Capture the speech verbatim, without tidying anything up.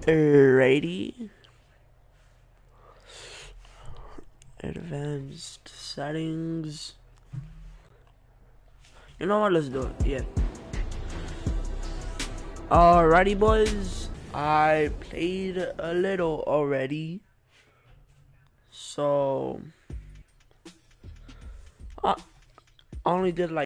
Alrighty. Advanced settings. You know what? Let's do it. Yeah. Alrighty, boys. I played a little already. So I only did like